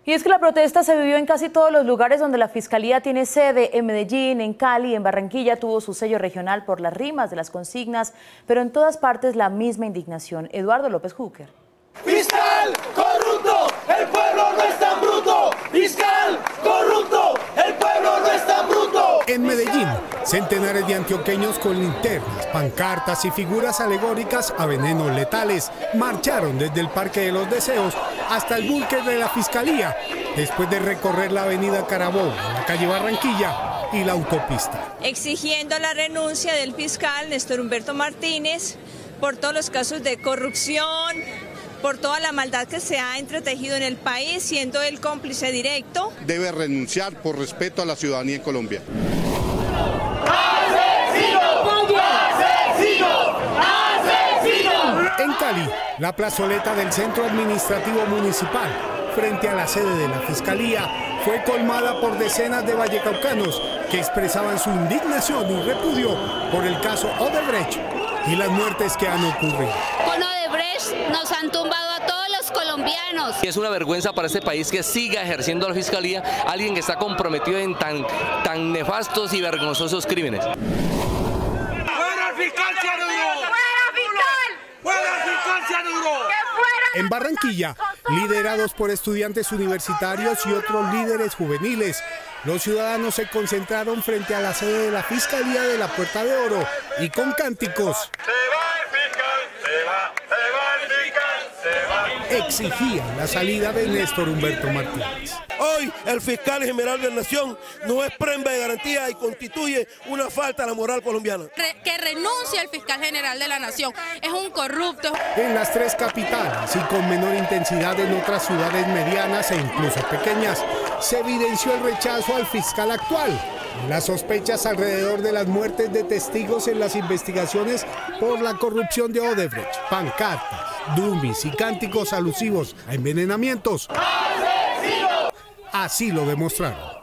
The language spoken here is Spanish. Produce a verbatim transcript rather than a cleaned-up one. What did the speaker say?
Y es que la protesta se vivió en casi todos los lugares donde la Fiscalía tiene sede, en Medellín, en Cali, en Barranquilla tuvo su sello regional por las rimas de las consignas, pero en todas partes la misma indignación. Eduardo López Júquer. ¡Fiscal corrupto! ¡El pueblo no es tan bruto! ¡Fiscal corrupto! ¡El pueblo no es tan bruto! En Medellín, centenares de antioqueños con linternas, pancartas y figuras alegóricas a venenos letales marcharon desde el Parque de los Deseos hasta el búnker de la Fiscalía, después de recorrer la avenida Carabobo, la calle Barranquilla y la autopista. Exigiendo la renuncia del fiscal Néstor Humberto Martínez por todos los casos de corrupción, por toda la maldad que se ha entretejido en el país, siendo él cómplice directo. Debe renunciar por respeto a la ciudadanía en Colombia. ¡Asesino! ¡Asesino! ¡Asesino! En Cali, la plazoleta del Centro Administrativo Municipal, frente a la sede de la Fiscalía, fue colmada por decenas de vallecaucanos que expresaban su indignación y repudio por el caso Odebrecht y las muertes que han ocurrido. Con Odebrecht nos han tumbado a todos los colombianos. Es una vergüenza para este país que siga ejerciendo la Fiscalía alguien que está comprometido en tan, tan nefastos y vergonzosos crímenes. ¡Fuera el fiscal Cianuro! ¡Fuera fiscal! ¡Fuera el fiscal Cianuro! En Barranquilla, liderados por estudiantes universitarios y otros líderes juveniles, los ciudadanos se concentraron frente a la sede de la Fiscalía de la Puerta de Oro y con cánticos ¡Se va el fiscal! ¡Se va! ¡Se va el fiscal! ¡Se va! exigían la salida de Néstor Humberto Martínez. Hoy el fiscal general de la Nación no es prenda de garantía y constituye una falta a la moral colombiana. Re, que renuncie el fiscal general de la Nación, es un corrupto. En las tres capitales y con menor intensidad en otras ciudades medianas e incluso pequeñas, se evidenció el rechazo al fiscal actual. Las sospechas alrededor de las muertes de testigos en las investigaciones por la corrupción de Odebrecht, pancartas, dummies y cánticos alusivos a envenenamientos, así lo demostraron.